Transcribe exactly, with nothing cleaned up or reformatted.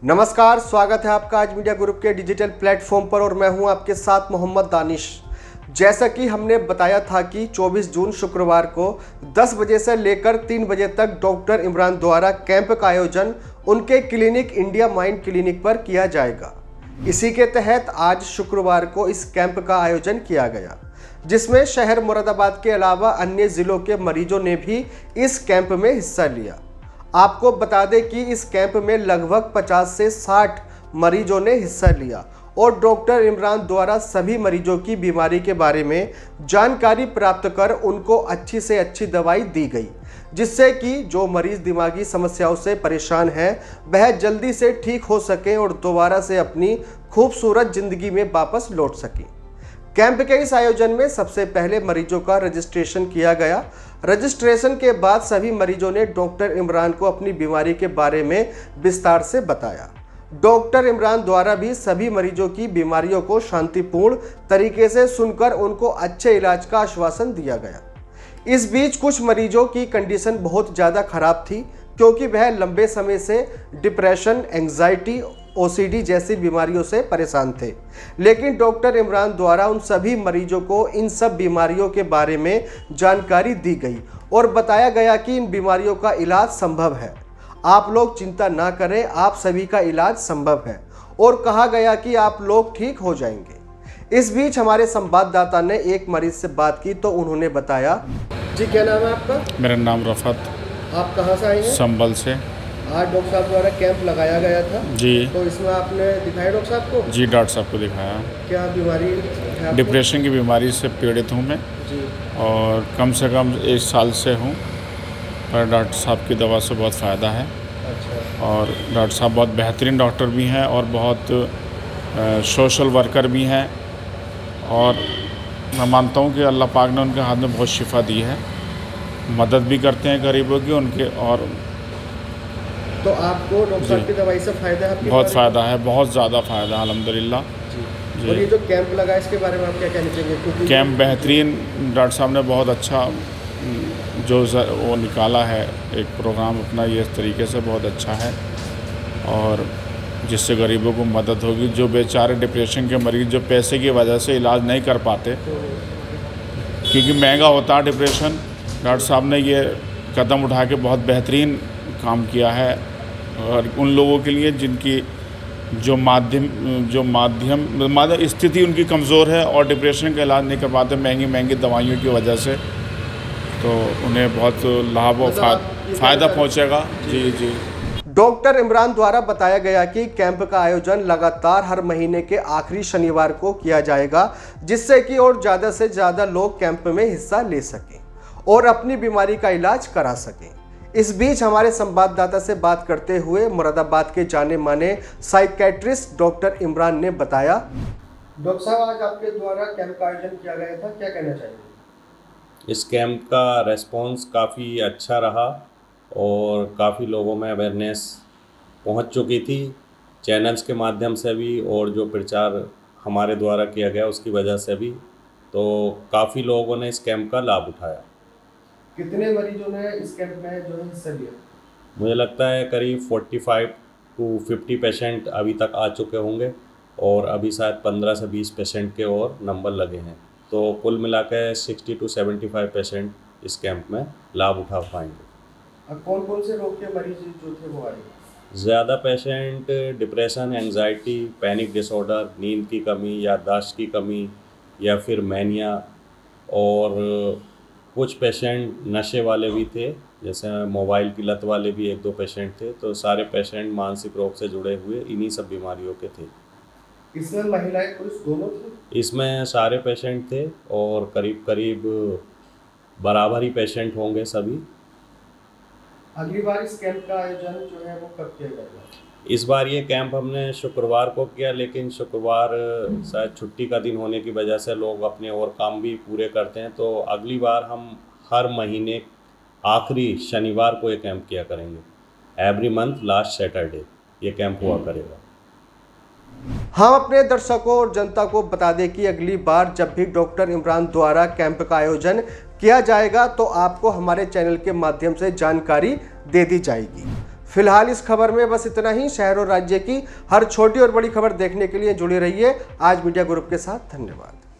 नमस्कार, स्वागत है आपका आज मीडिया ग्रुप के डिजिटल प्लेटफॉर्म पर और मैं हूं आपके साथ मोहम्मद दानिश। जैसा कि हमने बताया था कि चौबीस जून शुक्रवार को दस बजे से लेकर तीन बजे तक डॉक्टर इमरान द्वारा कैंप का आयोजन उनके क्लिनिक इंडिया माइंड क्लिनिक पर किया जाएगा। इसी के तहत आज शुक्रवार को इस कैंप का आयोजन किया गया, जिसमें शहर मुरादाबाद के अलावा अन्य ज़िलों के मरीजों ने भी इस कैंप में हिस्सा लिया। आपको बता दें कि इस कैंप में लगभग पचास से साठ मरीजों ने हिस्सा लिया और डॉक्टर इमरान द्वारा सभी मरीजों की बीमारी के बारे में जानकारी प्राप्त कर उनको अच्छी से अच्छी दवाई दी गई, जिससे कि जो मरीज दिमागी समस्याओं से परेशान हैं वह जल्दी से ठीक हो सकें और दोबारा से अपनी खूबसूरत ज़िंदगी में वापस लौट सकें। कैंप के इस आयोजन में सबसे पहले मरीजों का रजिस्ट्रेशन किया गया। रजिस्ट्रेशन के बाद सभी मरीजों ने डॉक्टर इमरान को अपनी बीमारी के बारे में विस्तार से बताया। डॉक्टर इमरान द्वारा भी सभी मरीजों की बीमारियों को शांतिपूर्ण तरीके से सुनकर उनको अच्छे इलाज का आश्वासन दिया गया। इस बीच कुछ मरीजों की कंडीशन बहुत ज़्यादा खराब थी, क्योंकि वह लंबे समय से डिप्रेशन, एंग्जाइटी, ओसीडी जैसी बीमारियों से परेशान थे। लेकिन डॉक्टर इमरान द्वारा उन सभी मरीजों को इन सब बीमारियों के बारे में जानकारी दी गई और बताया गया कि इन बीमारियों का इलाज संभव है। आप लोग चिंता ना करें, आप सभी का इलाज संभव है और कहा गया कि आप लोग ठीक हो जाएंगे। इस बीच हमारे संवाददाता ने एक मरीज से बात की तो उन्होंने बताया। जी, क्या नाम है आपका? मेरा नाम रफत। आप कहाँ से आए हैं? संभल से। आज डॉक्टर साहब द्वारा कैंप लगाया गया था जी, तो इसमें आपने दिखाया डॉक्टर साहब को? जी, डॉक्टर साहब को दिखाया। क्या बीमारी है? डिप्रेशन की बीमारी से पीड़ित हूँ मैं जी। और कम से कम एक साल से हूँ, पर डॉक्टर साहब की दवा से बहुत फ़ायदा है। अच्छा। और डॉक्टर साहब बहुत बेहतरीन डॉक्टर भी हैं और बहुत आ, सोशल वर्कर भी हैं और मैं मानता हूँ कि अल्लाह पाक ने उनके हाथ में बहुत शिफा दी है, मदद भी करते हैं गरीबों की उनके। और तो आपको डॉक्टर साहब की दवाई से फ़ायदा है? बहुत फ़ायदा है, बहुत ज़्यादा फ़ायदा है अल्हम्दुलिल्लाह जी। और ये जो कैंप लगा इसके बारे में आप क्या कहना चाहेंगे? कैंप बेहतरीन, डॉक्टर साहब ने बहुत अच्छा जो वो निकाला है एक प्रोग्राम अपना, ये इस तरीके से बहुत अच्छा है और जिससे गरीबों को मदद होगी। जो बेचारे डिप्रेशन के मरीज़ जो पैसे की वजह से इलाज नहीं कर पाते, क्योंकि महंगा होता है डिप्रेशन, डॉक्टर साहब ने ये कदम उठा के बहुत बेहतरीन काम किया है। और उन लोगों के लिए जिनकी जो माध्यम जो माध्यम माध्यम स्थिति उनकी कमज़ोर है और डिप्रेशन का इलाज नहीं कर पाते महंगी महंगी दवाइयों की वजह से, तो उन्हें बहुत लाभ और फ़ायदा पहुंचेगा। जी जी। डॉक्टर इमरान द्वारा बताया गया कि कैंप का आयोजन लगातार हर महीने के आखिरी शनिवार को किया जाएगा, जिससे कि और ज़्यादा से ज़्यादा लोग कैंप में हिस्सा ले सकें और अपनी बीमारी का इलाज करा सकें। इस बीच हमारे संवाददाता से बात करते हुए मुरादाबाद के जाने माने साइकेट्रिस्ट डॉक्टर इमरान ने बताया। डॉक्टर साहब, आज आपके द्वारा कैंप का आयोजन किया गया था, क्या कहना चाहिए? इस कैंप का रेस्पॉन्स काफ़ी अच्छा रहा और काफ़ी लोगों में अवेयरनेस पहुंच चुकी थी, चैनल्स के माध्यम से भी और जो प्रचार हमारे द्वारा किया गया उसकी वजह से भी, तो काफ़ी लोगों ने इस कैंप का लाभ उठाया। कितने मरीजों ने इस कैंप में जो है हिस्सा लिया? मुझे लगता है करीब पैंतालीस टू पचास पेशेंट अभी तक आ चुके होंगे और अभी शायद पंद्रह से बीस पेशेंट के और नंबर लगे हैं, तो कुल मिलाकर साठ टू पचहत्तर पेशेंट इस कैंप में लाभ उठा पाएंगे। अब कौन कौन से रोग के मरीज जो थे वो आए? ज़्यादा patient depression, anxiety, panic disorder, नींद की कमी, याददाश्त की कमी या फिर मैनिया, और कुछ पेशेंट नशे वाले भी थे, जैसे मोबाइल की लत वाले भी एक दो पेशेंट थे। तो सारे पेशेंट मानसिक रोग से जुड़े हुए इन्हीं सब बीमारियों के थे। इसमें महिलाएं पुरुष दोनों थे? इसमें सारे पेशेंट थे और करीब करीब बराबर ही पेशेंट होंगे सभी। अगली बार इस कैंप का आयोजन जो है वो कब किया जाएगा? इस बार ये कैंप हमने शुक्रवार को किया, लेकिन शुक्रवार शायद छुट्टी का दिन होने की वजह से लोग अपने और काम भी पूरे करते हैं, तो अगली बार हम हर महीने आखिरी शनिवार को ये कैंप किया करेंगे। एवरी मंथ लास्ट सैटरडे ये कैंप हुआ करेगा। हम अपने दर्शकों और जनता को बता दें कि अगली बार जब भी डॉक्टर इमरान द्वारा कैंप का आयोजन किया जाएगा तो आपको हमारे चैनल के माध्यम से जानकारी दे दी जाएगी। फिलहाल इस खबर में बस इतना ही। शहर और राज्य की हर छोटी और बड़ी खबर देखने के लिए जुड़े रहिए आज मीडिया ग्रुप के साथ। धन्यवाद।